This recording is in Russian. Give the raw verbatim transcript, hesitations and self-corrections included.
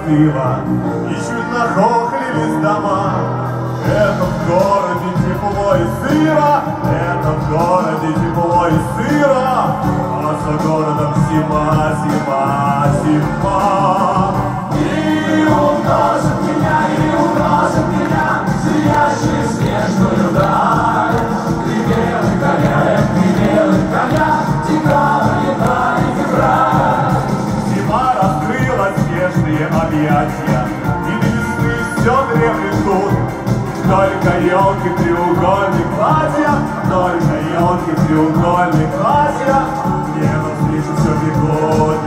остыла, и чуть нахохлились дома. Это в городе тепло и сыро, это в городе тепло и сыро, а за городом зима, зима, зима. И умножит меня, и умножит меня сиящую снежную даль. Пределы коня, пределы коня, декабрь, январь и февраль. Зима раскрыла снежные объятия, и до весны все дремлет тут. Только елки, треугольник, платья, только елки, треугольник, платья, мне навстречу все бегут.